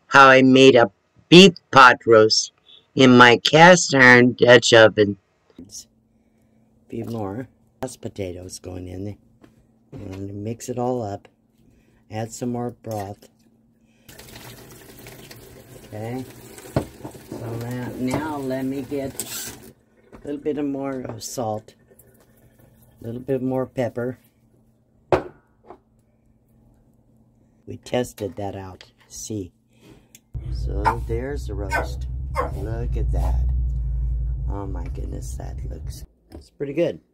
how I made a beef pot roast in my cast iron Dutch oven. A few more mashed potatoes going in there. And mix it all up. Add some more broth. Okay. So now let me get a little bit more of salt. A little bit more pepper. We tested that out. See. So there's the roast. Look at that. Oh my goodness, that looks pretty good.